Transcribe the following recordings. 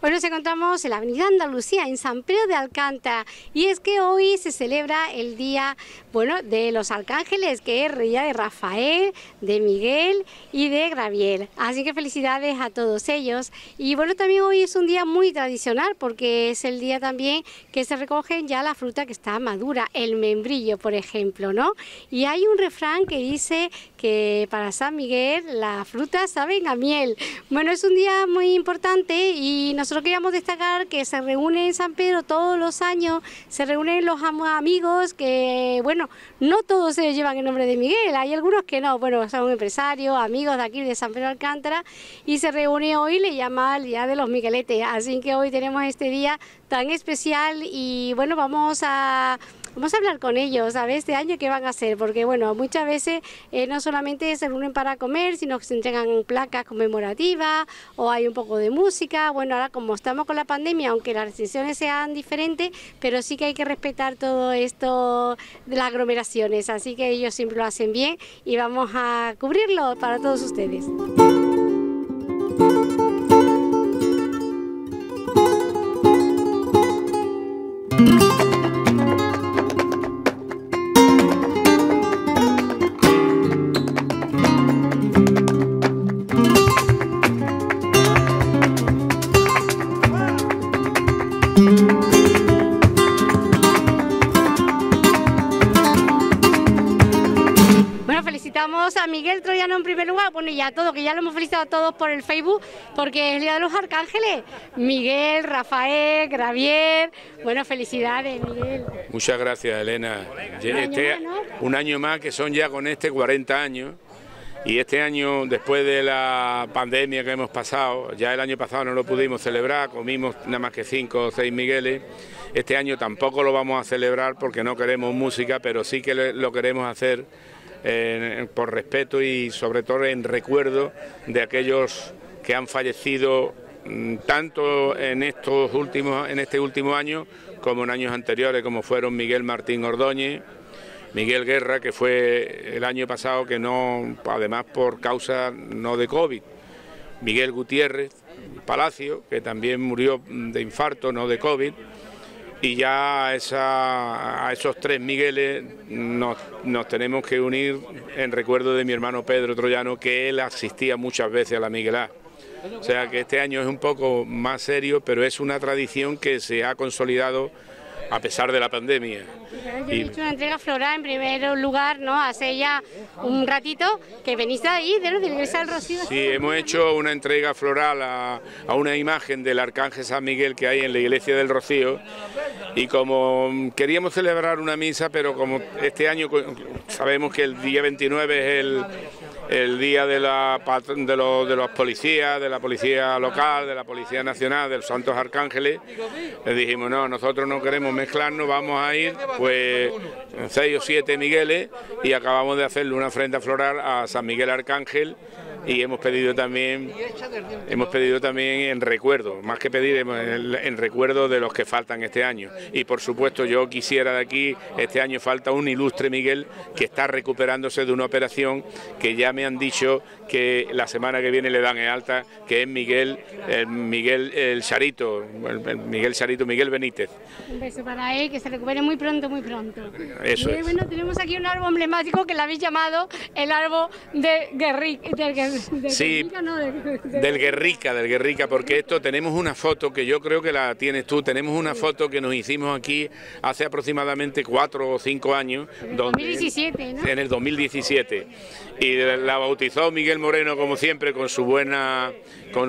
Hoy nos encontramos en la Avenida Andalucía, en San Pedro de Alcántara, y es que hoy se celebra el día, bueno, de los arcángeles, que es el día de Rafael, de Miguel y de Gabriel. Así que felicidades a todos ellos. Y bueno, también hoy es un día muy tradicional porque es el día también que se recogen ya la fruta que está madura, el membrillo, por ejemplo, ¿no? Y hay un refrán que dice que para San Miguel las frutas saben a miel. Bueno, es un día muy importante y nosotros queríamos destacar que se reúnen en San Pedro todos los años, se reúnen los amigos que, bueno, no todos se llevan el nombre de Miguel, hay algunos que no, bueno, son empresarios, amigos de aquí de San Pedro de Alcántara, y se reúne hoy, le llama el Día de los Migueletes, así que hoy tenemos este día tan especial y bueno, vamos a hablar con ellos, a ver este año qué van a hacer, porque bueno, muchas veces no solamente se reúnen para comer, sino que se entregan placas conmemorativas o hay un poco de música. Bueno, ahora como estamos con la pandemia, aunque las restricciones sean diferentes, pero sí que hay que respetar todo esto de las aglomeraciones, así que ellos siempre lo hacen bien y vamos a cubrirlo para todos ustedes. Bueno, felicitamos a Miguel Troyano en primer lugar, bueno, y a todos, que ya lo hemos felicitado a todos por el Facebook, porque es el Día de los Arcángeles. Miguel, Rafael, Gabriel, bueno, felicidades, Miguel. Muchas gracias, Elena. Un año más, que son ya con 40 años, y este año, después de la pandemia que hemos pasado, ya el año pasado no lo pudimos celebrar, comimos nada más que 5 o 6 Migueles. Este año tampoco lo vamos a celebrar porque no queremos música, pero sí que lo queremos hacer por respeto y sobre todo en recuerdo de aquellos que han fallecido tanto en este último año como en años anteriores, como fueron Miguel Martín Ordóñez, Miguel Guerra, que fue el año pasado, que no, además por causa no de COVID, Miguel Gutiérrez Palacio, que también murió de infarto, no de COVID. Y ya a esos 3 Migueles nos tenemos que unir en recuerdo de mi hermano Pedro Troyano, que él asistía muchas veces a la Miguelá. O sea que este año es un poco más serio, pero es una tradición que se ha consolidado a pesar de la pandemia. Yo he hecho una entrega floral en primer lugar, ¿no? Hace ya un ratito que venís de ahí, de la Iglesia del Rocío. Sí, hemos hecho una entrega floral a una imagen del Arcángel San Miguel que hay en la Iglesia del Rocío, y como queríamos celebrar una misa, pero como este año sabemos que el día 29 es el día de los policías, de la policía local, de la policía nacional, de los Santos Arcángeles, les dijimos, no, nosotros no queremos mezclarnos, vamos a ir pues 6 o 7 Migueles, y acabamos de hacerle una ofrenda floral a San Miguel Arcángel, y hemos pedido también en recuerdo, más que pedir, en recuerdo de los que faltan este año. Y por supuesto yo quisiera de aquí, este año falta un ilustre Miguel que está recuperándose de una operación que ya me han dicho que la semana que viene le dan el alta, que es Miguel Charito, Miguel Benítez. Un beso para él, que se recupere muy pronto, muy pronto. Eso es. Bueno, tenemos aquí un árbol emblemático que le habéis llamado el árbol de del Guerrica, porque esto tenemos una foto que yo creo que la tienes tú, tenemos una foto que nos hicimos aquí hace aproximadamente 4 o 5 años. En el 2017, ¿no? En el 2017. Y la bautizó Miguel Moreno, como siempre, con su buena, con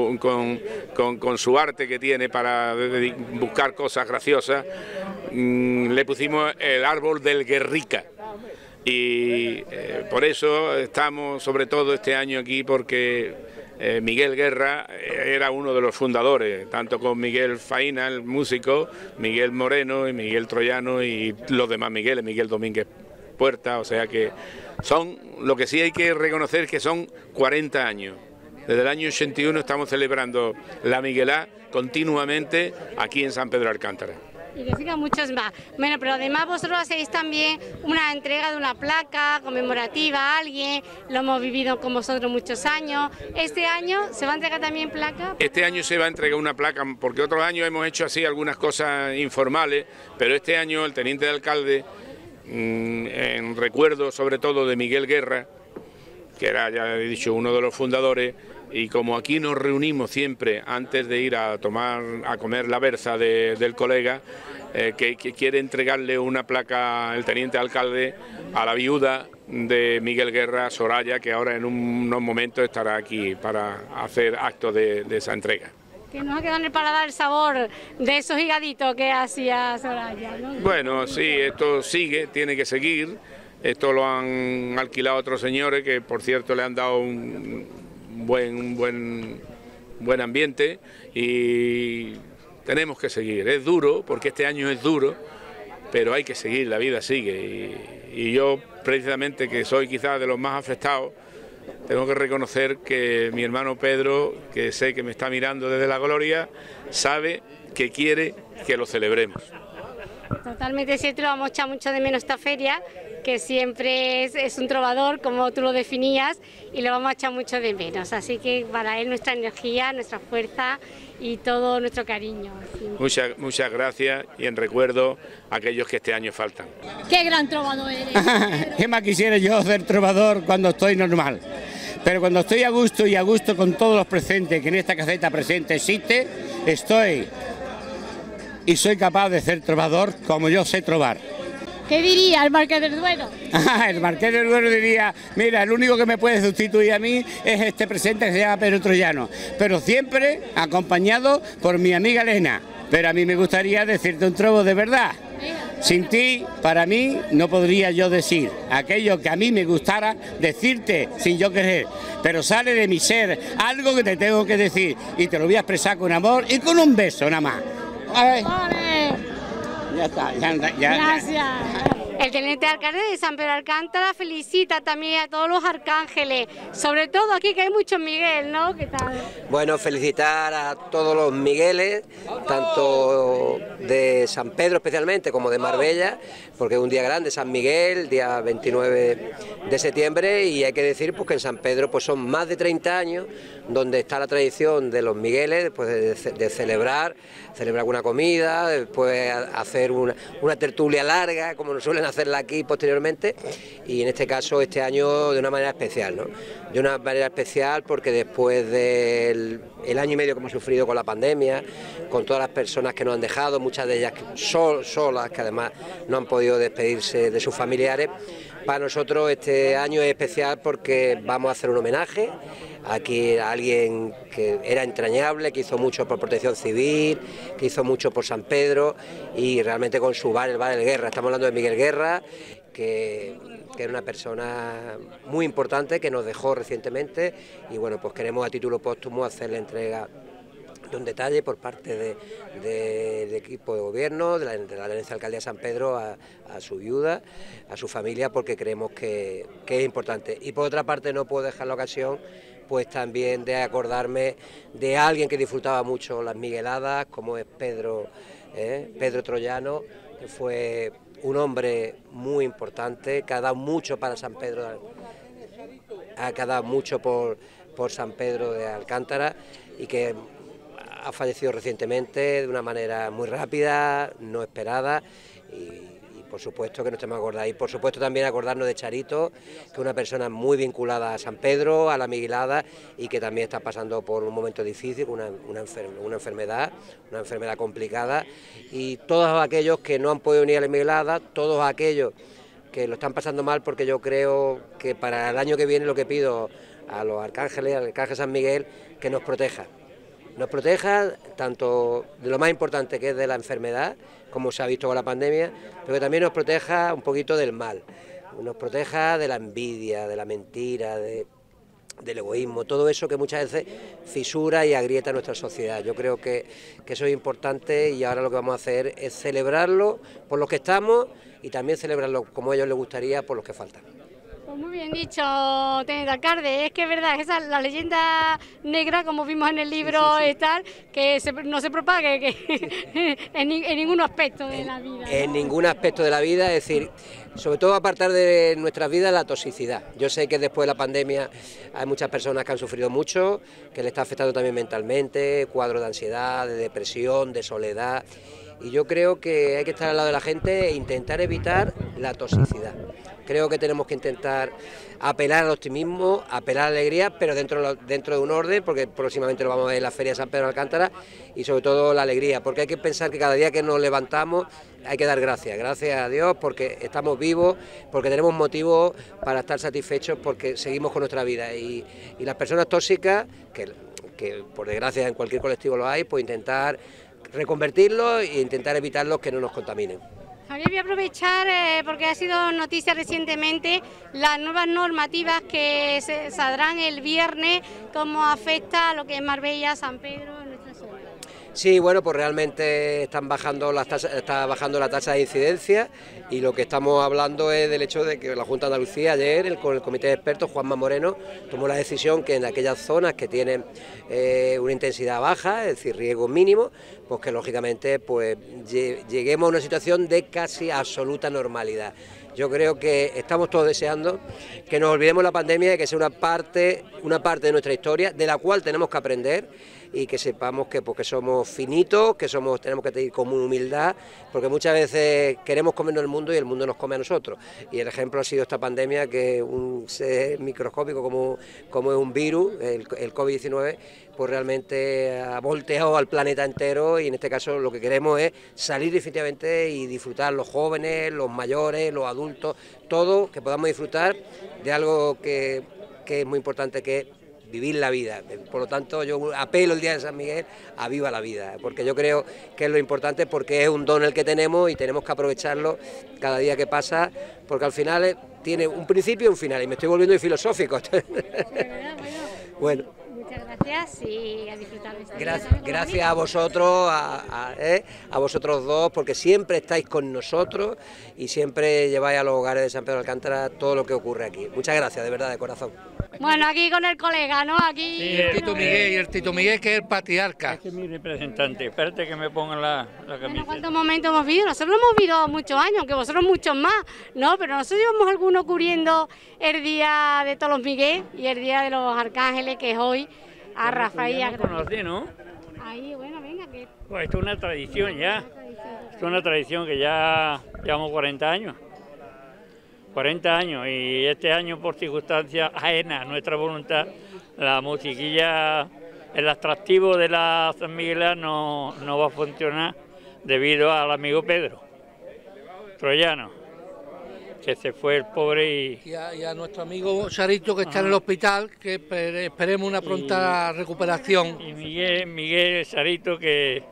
su arte que tiene para buscar cosas graciosas. Le pusimos el árbol del Guerrica. Y por eso estamos sobre todo este año aquí, porque Miguel Guerra era uno de los fundadores, tanto con Miguel Faina, el músico, Miguel Moreno y Miguel Troyano y los demás Migueles, Miguel Domínguez Puerta, o sea que son, lo que sí hay que reconocer que son 40 años. Desde el año 81 estamos celebrando la Miguelá continuamente aquí en San Pedro de Alcántara. Y que sigan muchos más. Bueno, pero además vosotros hacéis también una entrega de una placa conmemorativa a alguien, lo hemos vivido con vosotros muchos años. ¿Este año se va a entregar también placa? Este año se va a entregar una placa, porque otros años hemos hecho así algunas cosas informales, pero este año el teniente de alcalde, en recuerdo sobre todo de Miguel Guerra, que era, ya he dicho, uno de los fundadores, y como aquí nos reunimos siempre antes de ir a comer la berza del colega, que quiere entregarle una placa el teniente alcalde a la viuda de Miguel Guerra, Soraya, que ahora en unos momentos estará aquí para hacer acto de esa entrega. Que nos ha quedado en el paladar el sabor de esos higaditos que hacía Soraya, ¿no? Bueno, sí, esto sigue, tiene que seguir. Esto lo han alquilado otros señores que, por cierto, le han dado un buen ambiente, y tenemos que seguir. Es duro, porque este año es duro, pero hay que seguir, la vida sigue. Y yo, precisamente, que soy quizás de los más afectados, tengo que reconocer que mi hermano Pedro, que sé que me está mirando desde la gloria, sabe que quiere que lo celebremos. Totalmente cierto, vamos a echar mucho de menos esta feria, que siempre es un trovador, como tú lo definías, y lo vamos a echar mucho de menos. Así que para él nuestra energía, nuestra fuerza y todo nuestro cariño. Muchas gracias, y en recuerdo a aquellos que este año faltan. ¡Qué gran trovador eres! ¿Qué más quisiera yo ser trovador cuando estoy normal? Pero cuando estoy a gusto y a gusto con todos los presentes, que en esta caseta presente existe, estoy y soy capaz de ser trovador como yo sé trobar. ¿Qué diría el Marqués del Duero? El Marqués del Duero diría, mira, el único que me puede sustituir a mí es este presente que se llama Pedro Troyano, pero siempre acompañado por mi amiga Elena. Pero a mí me gustaría decirte un trobo de verdad. Sin ti, para mí, no podría yo decir aquello que a mí me gustara decirte sin yo querer, pero sale de mi ser algo que te tengo que decir, y te lo voy a expresar con amor y con un beso nada más. Ya está, ya. Gracias. El teniente alcalde de San Pedro de Alcántara felicita también a todos los arcángeles, sobre todo aquí que hay muchos Miguel, ¿no? ¿Qué tal? Bueno, felicitar a todos los Migueles, tanto de San Pedro especialmente como de Marbella, porque es un día grande, San Miguel, día 29 de septiembre, y hay que decir pues, que en San Pedro pues, son más de 30 años donde está la tradición de los Migueles, después de celebrar una comida, después hacer una tertulia larga, como nos suelen hacerla aquí posteriormente, y en este caso este año de una manera especial, ¿no? De una manera especial porque después del año y medio que hemos sufrido con la pandemia, con todas las personas que nos han dejado, muchas de ellas solas, que además no han podido despedirse de sus familiares, para nosotros este año es especial porque vamos a hacer un homenaje aquí a alguien que era entrañable, que hizo mucho por Protección Civil, que hizo mucho por San Pedro, y realmente con su bar, el Bar del Guerra. Estamos hablando de Miguel Guerra, que era una persona muy importante que nos dejó recientemente, y bueno, pues queremos a título póstumo hacerle entrega de un detalle por parte del equipo de gobierno, de la Herencia Alcaldía de San Pedro a su viuda, a su familia, porque creemos que es importante. Y por otra parte no puedo dejar la ocasión pues también de acordarme de alguien que disfrutaba mucho las migueladas, como es Pedro Troyano, que fue un hombre muy importante, que ha dado mucho para San Pedro, que ha dado mucho por San Pedro de Alcántara, y que ha fallecido recientemente de una manera muy rápida, no esperada, y por supuesto que nos tenemos que acordar. Y por supuesto también acordarnos de Charito, que es una persona muy vinculada a San Pedro, a la miguelada, y que también está pasando por un momento difícil, una enfermedad complicada, y todos aquellos que no han podido venir a la miguelada, todos aquellos que lo están pasando mal, porque yo creo que para el año que viene lo que pido a los arcángeles, al arcángel San Miguel, que nos proteja tanto de lo más importante que es de la enfermedad, como se ha visto con la pandemia, pero que también nos proteja un poquito del mal, nos proteja de la envidia, de la mentira, del egoísmo, todo eso que muchas veces fisura y agrieta nuestra sociedad. Yo creo que eso es importante, y ahora lo que vamos a hacer es celebrarlo por los que estamos y también celebrarlo como a ellos les gustaría por los que faltan. Pues muy bien dicho, teniente alcalde, es que es verdad, esa la leyenda negra, como vimos en el libro, sí. Tal, que no se propague que en ningún aspecto de la vida. En ningún aspecto de la vida, es decir, sobre todo apartar de nuestras vidas la toxicidad. Yo sé que después de la pandemia hay muchas personas que han sufrido mucho, que le está afectando también mentalmente, cuadros de ansiedad, de depresión, de soledad, y yo creo que hay que estar al lado de la gente e intentar evitar la toxicidad. Creo que tenemos que intentar apelar al optimismo, apelar a la alegría, pero dentro de un orden, porque próximamente lo vamos a ver en la Feria de San Pedro de Alcántara, y sobre todo la alegría, porque hay que pensar que cada día que nos levantamos hay que dar gracias a Dios, porque estamos vivos, porque tenemos motivos para estar satisfechos, porque seguimos con nuestra vida. Y las personas tóxicas, que por desgracia en cualquier colectivo lo hay, pues intentar reconvertirlos e intentar evitarlos que no nos contaminen. Javier, voy a aprovechar, porque ha sido noticia recientemente, las nuevas normativas que saldrán el viernes, cómo afecta a lo que es Marbella, San Pedro, en nuestra zona. Sí, bueno, pues realmente está bajando la tasa de incidencia, y lo que estamos hablando es del hecho de que la Junta de Andalucía ayer, con el comité de expertos, Juanma Moreno, tomó la decisión que en aquellas zonas que tienen una intensidad baja, es decir, riesgo mínimo, pues que lógicamente pues lleguemos a una situación de casi absoluta normalidad. Yo creo que estamos todos deseando que nos olvidemos de la pandemia y que sea una parte de nuestra historia de la cual tenemos que aprender, y que sepamos que porque somos finitos, que tenemos que tener con humildad, porque muchas veces queremos comernos el mundo y el mundo nos come a nosotros. Y el ejemplo ha sido esta pandemia, que un ser microscópico como es un virus, el COVID-19, pues realmente ha volteado al planeta entero, y en este caso lo que queremos es salir definitivamente y disfrutar, los jóvenes, los mayores, los adultos, todos, que podamos disfrutar de algo que es muy importante, que es vivir la vida. Por lo tanto, yo apelo el día de San Miguel a viva la vida, porque yo creo que es lo importante, porque es un don el que tenemos y tenemos que aprovecharlo cada día que pasa, porque al final tiene un principio y un final, y me estoy volviendo filosófico. Bueno. Muchas gracias y a disfrutar de esta Gracias a vosotros, a vosotros dos, porque siempre estáis con nosotros y siempre lleváis a los hogares de San Pedro de Alcántara todo lo que ocurre aquí. Muchas gracias, de verdad, de corazón. Bueno, aquí con el colega, ¿no? Aquí. Sí, el Tito Miguel, que es el patriarca. Este es mi representante. Espérate que me pongan la camiseta. Bueno, ¿cuántos momentos hemos vivido? Nosotros lo hemos vivido muchos años, aunque vosotros muchos más, ¿no? Pero nosotros llevamos algunos cubriendo el día de todos los Miguel y el día de los Arcángeles, que es hoy, a Rafael y a Gran. Conocí, ¿no? Ahí, bueno, venga, que. Pues esto es una tradición ya. Esto es una tradición que ya llevamos 40 años. 40 años, y este año, por circunstancias ajenas a nuestra voluntad, la musiquilla, el atractivo de la San Miguelá no va a funcionar debido al amigo Pedro Troyano, que se fue el pobre y a nuestro amigo Sarito, que está en el hospital, que esperemos una pronta recuperación. Y Miguel Sarito, que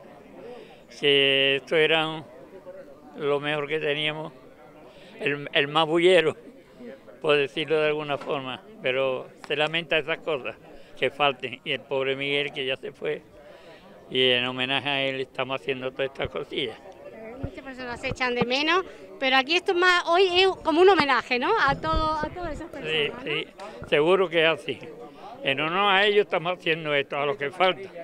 esto era lo mejor que teníamos. El más bullero, por decirlo de alguna forma, pero se lamenta esas cosas que falten, y el pobre Miguel, que ya se fue, y en homenaje a él estamos haciendo todas estas cosillas. Muchas personas se echan de menos, pero aquí esto más, hoy es como un homenaje, ¿no? A todas esas personas. Sí, ¿no? Seguro que es así. En honor a ellos estamos haciendo esto, a los que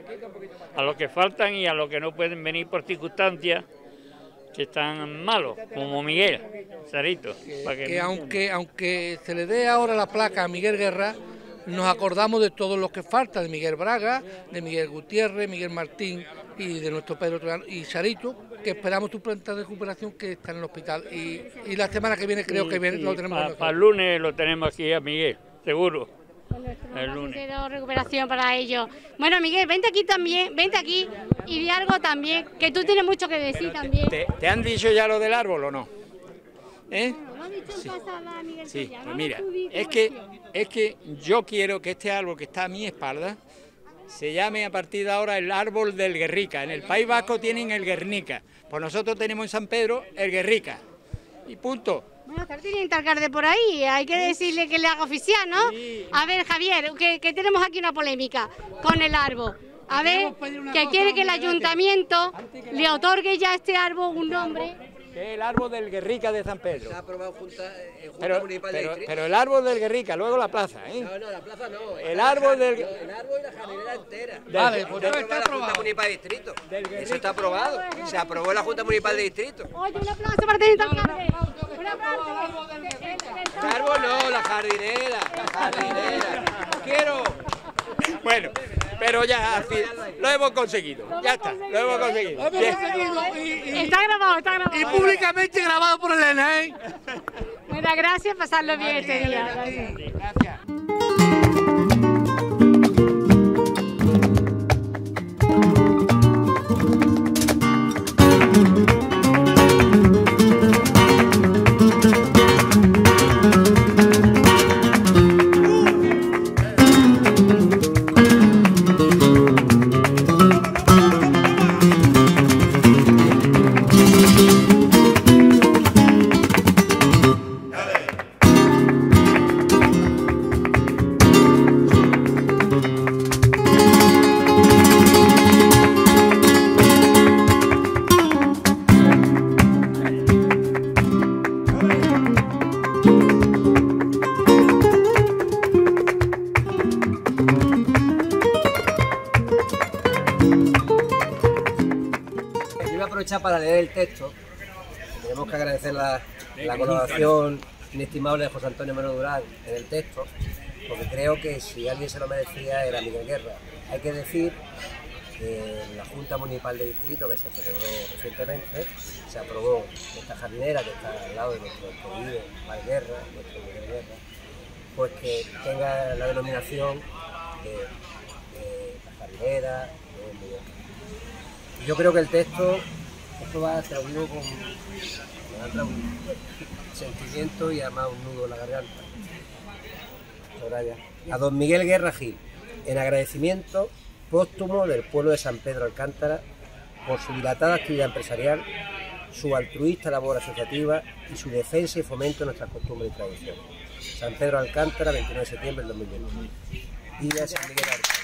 faltan y a los que no pueden venir por circunstancias que están malos, como Miguel Sarito. Que aunque se le dé ahora la placa a Miguel Guerra, nos acordamos de todos los que faltan, de Miguel Braga, de Miguel Gutiérrez, Miguel Martín y de nuestro Pedro Troyano y Sarito, que esperamos tu pronta recuperación, que está en el hospital. Y la semana que viene creo que lo tenemos. Para el lunes lo tenemos aquí a Miguel, seguro. El lunes. Recuperación para ellos. Bueno, Miguel, vente aquí también, vente aquí y di algo también, que tú tienes mucho que decir también. ¿Te han dicho ya lo del árbol o no? ¿Lo ha dicho en casa a Miguel? Sí, pues mira, es que yo quiero que este árbol que está a mi espalda se llame a partir de ahora el árbol del Guerrica. En el País Vasco tienen el Guernica, pues nosotros tenemos en San Pedro el Guerrica. Y punto. Bueno, está el teniente alcalde por ahí, hay que decirle que le haga oficial, ¿no? Sí. A ver, Javier, que tenemos aquí una polémica con el árbol. A ver, que quiere que el ayuntamiento le otorgue ya a este árbol un nombre. que es el árbol del Guerrica de San Pedro. Se ha aprobado Junta Municipal de Distrito. Pero el árbol del Guerrica, luego la plaza, ¿eh? No, la plaza no. El árbol del... El árbol y la jardinera entera. Vale, pues Está está aprobado la Junta aprobado. Municipal de Distrito. Eso está aprobado. Se aprobó en la Junta Municipal de Distrito. Oye, un aplauso para Teniente Alcalde. Un aplauso. El árbol no, la jardinera. La jardinera. Quiero. Bueno, pero ya al final lo hemos conseguido. Ya está, lo hemos conseguido. Bien. Está grabado, está grabado. Y públicamente grabado por Elena, ¿eh? Mira, gracias, pasarlo bien este día. Gracias. Gracias. Yo voy a aprovechar para leer el texto. Tenemos que agradecer la colaboración inestimable de José Antonio Mero Durán en el texto, porque creo que si alguien se lo merecía era Miguel Guerra. Hay que decir que en la Junta Municipal de Distrito, que se celebró recientemente, se aprobó esta jardinera que está al lado de nuestro querido Valguerra, nuestro Miguel Guerra, pues que tenga la denominación de la jardinera de Miguel. Yo creo que el texto, esto va traducido con un sentimiento y además un nudo en la garganta. A don Miguel Guerra Gil, en agradecimiento póstumo del pueblo de San Pedro Alcántara por su dilatada actividad empresarial, su altruista labor asociativa y su defensa y fomento de nuestras costumbres y tradiciones. San Pedro Alcántara, 29 de septiembre del 2021. Día San Miguel Arcángel.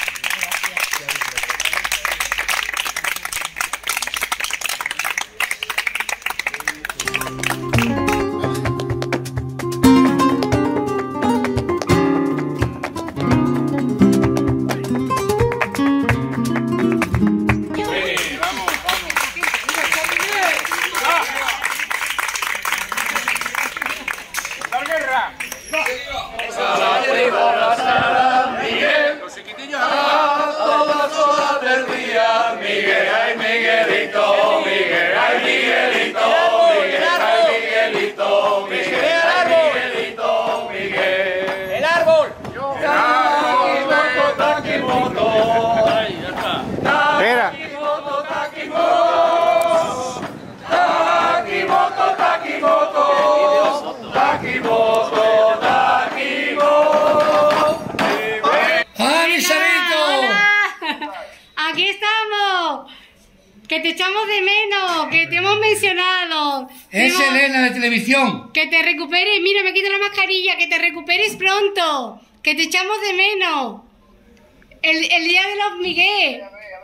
Aquí estamos, que te echamos de menos, que te hemos mencionado. Es Elena de televisión. Que te recuperes, mira, me quito la mascarilla, que te recuperes pronto, que te echamos de menos. El día de los Miguel.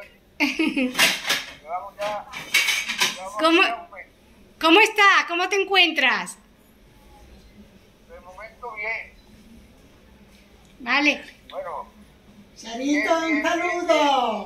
¿Cómo estás? ¿Cómo te encuentras? De momento bien. Vale. Bueno. Sarito, un saludo.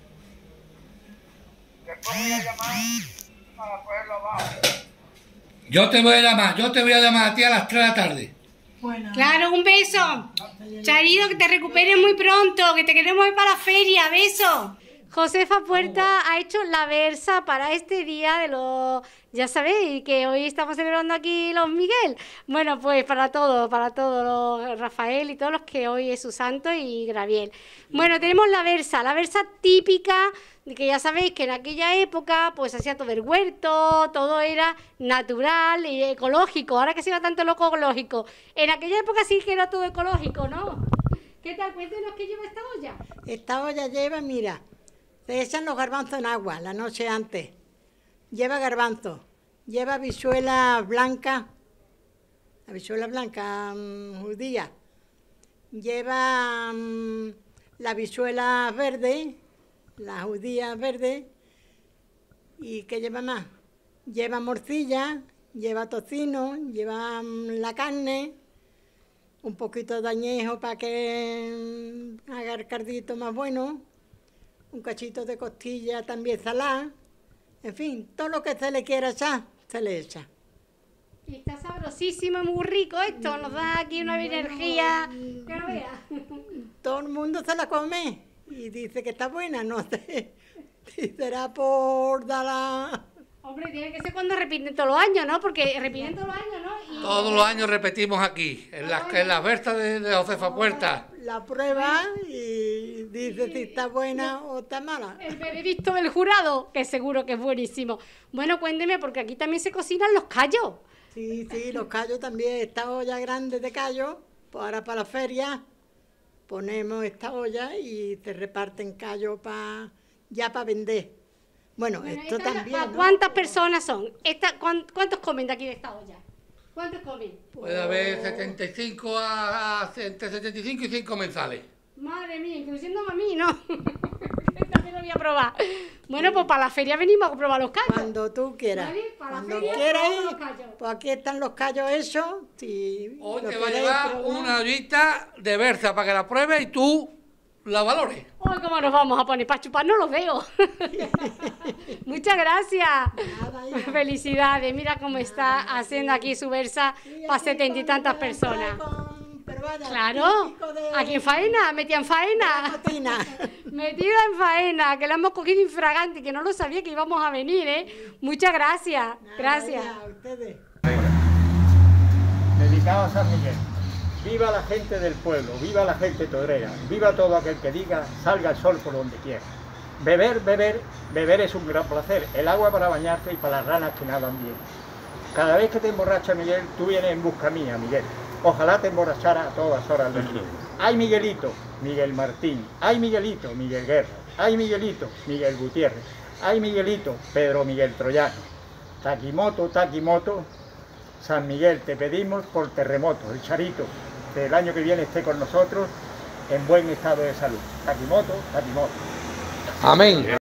Después voy a llamar para poderlo abajo. Yo te voy a llamar a ti a las 3 de la tarde. Bueno. Claro, un beso. Charito, que te recuperes muy pronto, que te queremos ir para la feria. Beso. Josefa Puerta ha hecho la versa para este día de los... Ya sabéis que hoy estamos celebrando aquí los Miguel. Bueno, pues para todos, los Rafael y todos los que hoy es su santo y Graviel. Bueno, tenemos la versa típica, que ya sabéis que en aquella época pues hacía todo el huerto, todo era natural y ecológico. Ahora que se va tanto lo ecológico. En aquella época sí que era todo ecológico, ¿no? ¿Qué tal? Cuéntenos qué lleva esta olla. Esta olla lleva, mira, se echan los garbanzos en agua la noche antes. Lleva garbanzo, lleva habichuela blanca, judía. Lleva la habichuela verde, la judía verde. ¿Y qué lleva más? lleva morcilla, lleva tocino, lleva la carne, un poquito de añejo para que haga el cardito más bueno, un cachito de costilla también salada, en fin, todo lo que se le quiera echar, se le echa. Y está sabrosísimo, muy rico esto, nos da aquí una energía que no veas. Todo el mundo se la come y dice que está buena, no sé si será por dar la... Hombre, tiene que ser cuando repiten todos los años, ¿no? Porque repiten todos los años, ¿no? Y... Todos los años repetimos aquí, en las versas de Josefa Puerta. La prueba y dice si está buena o está mala. El veredicto del jurado, que seguro que es buenísimo. Bueno, cuénteme, porque aquí también se cocinan los callos. Sí, los callos también, esta olla grande de callos, pues ahora para la feria ponemos esta olla y se reparten callos ya para vender. Bueno, esto también, ¿no? ¿Cuántas personas son? ¿Cuántos comen de aquí de esta olla? ¿Cuántos comen? Puede haber 75 entre 75 y 100 comensales. Madre mía, incluyéndome a mí, ¿no? También lo voy a probar. Bueno, pues para la feria venimos a probar los callos. Cuando tú quieras. ¿Vale? Para Cuando la feria quieras probamos ir, los callos. pues aquí están los callos hechos. Si Hoy lo te va a queréis llevar probar. una ollita de berza para que la pruebes y tú la valores. Hoy cómo nos vamos a poner para chuparnos los dedos. Muchas gracias. Nada, hija. Felicidades. Mira cómo está haciendo aquí su versa para 70 y tantas personas. Pero vaya, Claro, típico de aquí en faena, metida en la faena. cocina. Metida en faena, que la hemos cogido infragante, que no lo sabía que íbamos a venir, ¿eh? Muchas gracias. Gracias. Nada, ya, ustedes. Dedicado a San Miguel. Viva la gente del pueblo, viva la gente torera, viva todo aquel que diga, salga el sol por donde quiera. Beber es un gran placer, el agua para bañarse y para las ranas que nadan bien. Cada vez que te emborracha Miguel, tú vienes en busca mía, Miguel. Ojalá te emborrachara a todas horas del día. Ay Miguelito, Miguel Martín, ay Miguelito, Miguel Guerra, ay Miguelito, Miguel Gutiérrez, ay Miguelito, Pedro Miguel Troyano. Taquimoto, Taquimoto, San Miguel, te pedimos por terremoto, el Charito, que el año que viene esté con nosotros en buen estado de salud. Taquimoto, Taquimoto. Amén.